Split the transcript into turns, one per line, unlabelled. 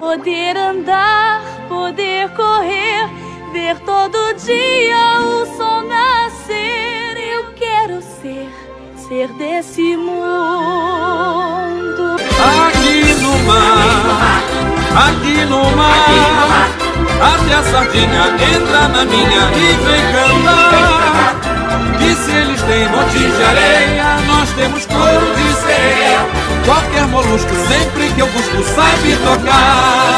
Poder andar, poder correr, ver todo dia o sol nascer. Eu quero ser desse mundo.
Aqui no mar, aqui no mar, até a sardinha entra na minha e vem cantar. E se eles têm monte de areia, nós temos couro de sereia. Qualquer molusco, sempre que eu busco, sabe tocar.